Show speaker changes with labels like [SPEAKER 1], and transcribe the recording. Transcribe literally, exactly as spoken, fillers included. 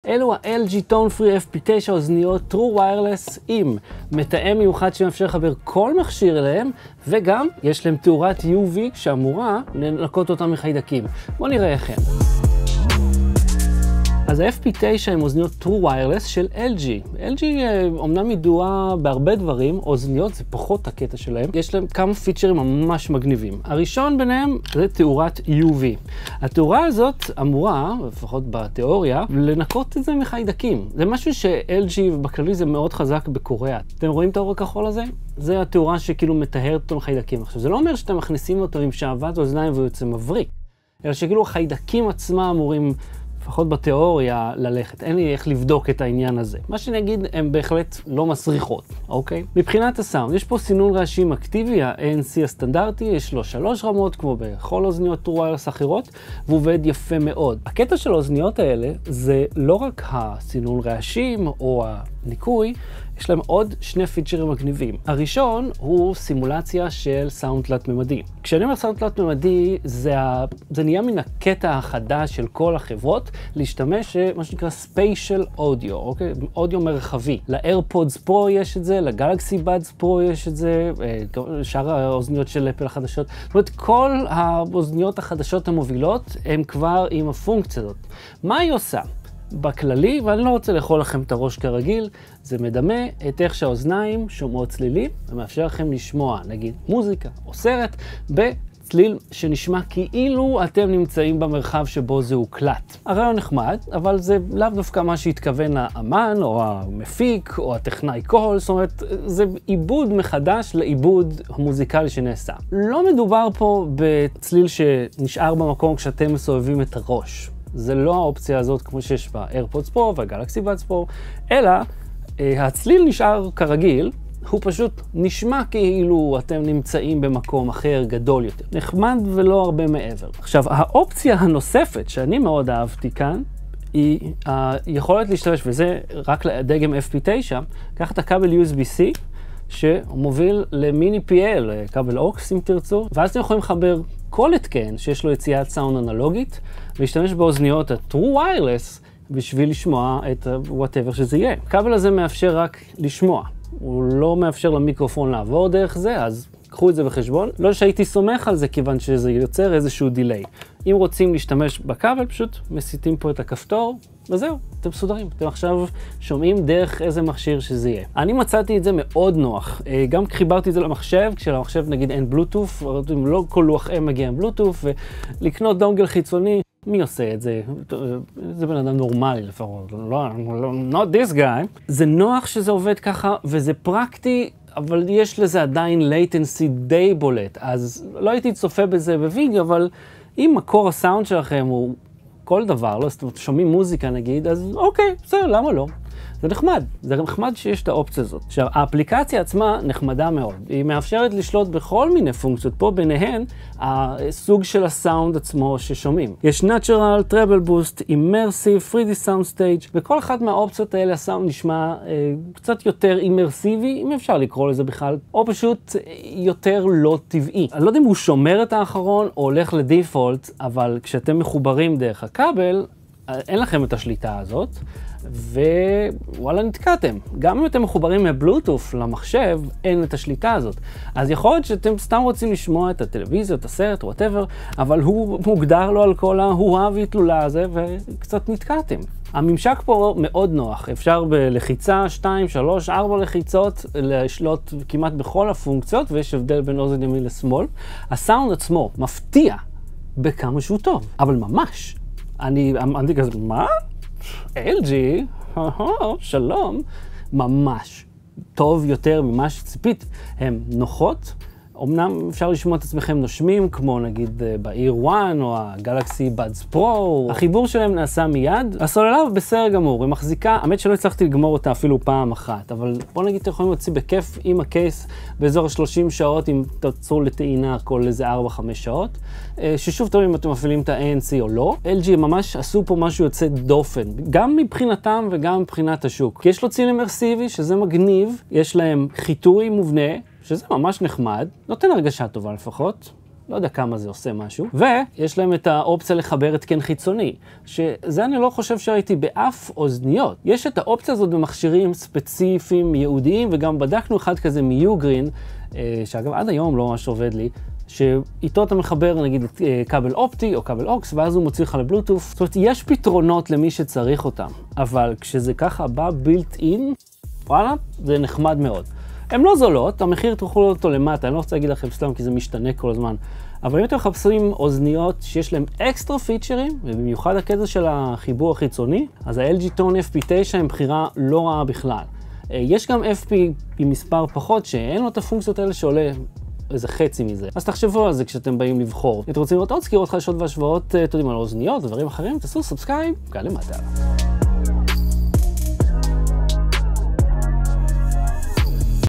[SPEAKER 1] אלו ה-אל ג'י Tone Free אף פי תשע אוזניות True Wireless עם מתאם מיוחד שמאפשר לחבר כל מכשיר אליהם, וגם יש להם תאורת יו וי שאמורה לנקות אותם מחיידקים. בואו נראה איך הם. אז ה-אף פי תשע הם אוזניות True Wireless של אל ג'י. אל ג'י אומנם ידועה בהרבה דברים, אוזניות זה פחות הקטע שלהם. יש להם כמה פיצ'רים ממש מגניבים. הראשון ביניהם זה תאורת יו וי. התאורה הזאת אמורה, לפחות בתיאוריה, לנקות את זה מחיידקים. זה משהו ש-אל ג'י בכללי זה מאוד חזק בקוריאה. אתם רואים את האור הכחול הזה? זה התאורה שכאילו מטהרת אותו מחיידקים. עכשיו, זה לא אומר שאתם מכניסים אותו עם שעוות אוזניים והוא יוצא מבריק, אלא שכאילו החיידקים עצמם אמורים לפחות בתיאוריה ללכת. אין לי איך לבדוק את העניין הזה. מה שנגיד, הן בהחלט לא מסריחות, אוקיי? מבחינת הסאונד, יש פה סינון רעשים אקטיבי, ה-איי אן סי הסטנדרטי, יש לו שלוש רמות, כמו בכל אוזניות True Wireless אחרות, והוא עובד יפה מאוד. הקטע של האוזניות האלה זה לא רק הסינון רעשים או הניקוי, יש להם עוד שני פיצ'רים מגניבים. הראשון הוא סימולציה של סאונד תלת-ממדי. כשאני אומר סאונד תלת-ממדי, זה, ה... זה נהיה מן הקטע החדש של כל החברות, להשתמש מה שנקרא Spatial Audio, אוקיי? אודיו מרחבי. ל-AirPods Pro יש את זה, ל-Galaxy Buds Pro יש את זה, שאר האוזניות של אפל החדשות. זאת אומרת, כל האוזניות החדשות המובילות הן כבר עם הפונקציה הזאת. מה היא עושה? בכללי, ואני לא רוצה לאכול לכם את הראש כרגיל, זה מדמה את איך שהאוזניים שומעות צלילים, ומאפשר לכם לשמוע, נגיד, מוזיקה או סרט, בצליל שנשמע כאילו אתם נמצאים במרחב שבו זה הוקלט. הרעיון נחמד, אבל זה לאו דווקא מה שהתכוון האמן, או המפיק, או הטכנאי קול, זאת אומרת, זה עיבוד מחדש לעיבוד המוזיקלי שנעשה. לא מדובר פה בצליל שנשאר במקום כשאתם מסובבים את הראש. זה לא האופציה הזאת כמו שיש ב-AirPods Pro וה-Galaxy Buds Pro, אלא הצליל נשאר כרגיל, הוא פשוט נשמע כאילו אתם נמצאים במקום אחר גדול יותר. נחמד ולא הרבה מעבר. עכשיו, האופציה הנוספת שאני מאוד אהבתי כאן, היא היכולת להשתמש, וזה רק לדגם אף פי תשע, קח את הכבל יו אס בי סי, שמוביל למיני פי אל, כבל אוקס אם תרצו, ואז אתם יכולים לחבר כל התקן שיש לו יציאת סאונד אנלוגית, ולהשתמש באוזניות ה-True Wireless בשביל לשמוע את whatever שזה יהיה. הכבל הזה מאפשר רק לשמוע, הוא לא מאפשר למיקרופון לעבור דרך זה, אז קחו את זה בחשבון. לא שהייתי סומך על זה, כיוון שזה יוצר איזשהו דיליי. אם רוצים להשתמש בכבל, פשוט מסיטים פה את הכפתור, וזהו, אתם מסודרים. אתם עכשיו שומעים דרך איזה מכשיר שזה יהיה. אני מצאתי את זה מאוד נוח. גם חיברתי את זה למחשב, כשלמחשב נגיד אין בלוטוף, לא כל לוח M מגיע עם בלוטוף, ולקנות דונגל חיצוני, מי עושה את זה? זה בן אדם נורמלי לפחות, לא, not this guy. זה נוח שזה עובד ככה, וזה פרקטי, אבל יש לזה עדיין latency די בולט, אז לא הייתי צופה בזה בווידאו, אבל אם מקור הסאונד שלכם הוא כל דבר, לא שומעים מוזיקה נגיד, אז אוקיי, בסדר, למה לא? זה נחמד, זה נחמד שיש את האופציה הזאת. עכשיו, האפליקציה עצמה נחמדה מאוד. היא מאפשרת לשלוט בכל מיני פונקציות, פה ביניהן הסוג של הסאונד עצמו ששומעים. יש Natural, Treble Boost, Immersive, תרי די Sound Stage, וכל אחת מהאופציות האלה הסאונד נשמע אה, קצת יותר אימרסיבי, אם אפשר לקרוא לזה בכלל, או פשוט יותר לא טבעי. אני לא יודע אם הוא שומר את האחרון או הולך לדיפולט, אבל כשאתם מחוברים דרך הכבל, אין לכם את השליטה הזאת, ווואלה נתקעתם. גם אם אתם מחוברים מבלוטוף למחשב, אין את השליטה הזאת. אז יכול להיות שאתם סתם רוצים לשמוע את הטלוויזיה, את הסרט, whatever, אבל הוא מוגדר לו על כל ההואה והתלולה הזה, וקצת נתקעתם. הממשק פה מאוד נוח. אפשר בלחיצה שתיים, שלוש, ארבע לחיצות לשלוט כמעט בכל הפונקציות, ויש הבדל בין אוזן ימין לשמאל. הסאונד עצמו מפתיע בכמה שהוא טוב, אבל ממש. אני אמרתי כזה, מה? אל ג'י? שלום. ממש טוב יותר ממה שציפית. הן נוחות. אמנם אפשר לשמוע את עצמכם נושמים, כמו נגיד ב-Ear One או ה-Galaxy Buds Pro. החיבור שלהם נעשה מיד. הסוללה בסדר גמור, היא מחזיקה, האמת שלא הצלחתי לגמור אותה אפילו פעם אחת, אבל בוא נגיד אתם יכולים להוציא בכיף עם הקייס באזור שלושים שעות, אם תעצרו לטעינה כל איזה ארבע חמש שעות. ששוב תראו אם אתם מפעילים את ה-איי אן סי או לא. אל ג'י ממש עשו פה משהו יוצא דופן, גם מבחינתם וגם מבחינת השוק. יש לו צליל אימרסיבי, שזה מגניב, יש להם חיטוי מובנה, שזה ממש נחמד, נותן הרגשה טובה לפחות. לא יודע כמה זה עושה משהו. ויש להם את האופציה לחבר התקן חיצוני, שזה אני לא חושב שראיתי באף אוזניות. יש את האופציה הזאת במכשירים ספציפיים, ייעודיים, וגם בדקנו אחד כזה מיוגרין, שאגב עד היום לא ממש עובד לי, שאיתו אתה מחבר נגיד כבל אופטי או כבל אוקס, ואז הוא מוציא לך לבלוטוף. זאת אומרת, יש פתרונות למי שצריך אותם, אבל כשזה ככה בא בילט אין, וואלה, זה נחמד מאוד. הן לא זולות, המחיר תוכלו אותו למטה, אני לא רוצה להגיד לכם סתם כי זה משתנה כל הזמן, אבל אם אתם מחפשים אוזניות שיש להם אקסטרה פיצ'רים, ובמיוחד הקטע של החיבור החיצוני, אז ה-אל ג'י טון אף פי תשע הם בחירה לא רעה בכלל. יש גם אף פי עם מספר פחות שאין לו את הפונקציות האלה שעולה איזה חצי מזה. אז תחשבו על זה כשאתם באים לבחור. אם אתם רוצים לראות עוד סקירות חדשות והשוואות, אתם יודעים, על אוזניות ודברים אחרים, תעשו סאבסקרייב כאן למטה.